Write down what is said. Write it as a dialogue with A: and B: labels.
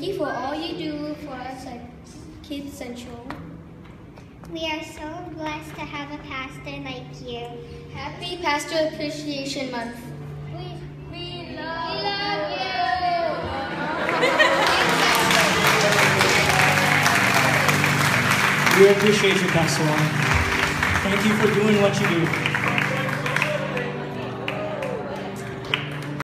A: you for all you do for us at Kids Central.
B: We are so blessed to have a pastor like you.
A: Happy Pastor Appreciation Month. We love
C: you. We appreciate you, Pastor Juan. Thank you for doing what you do.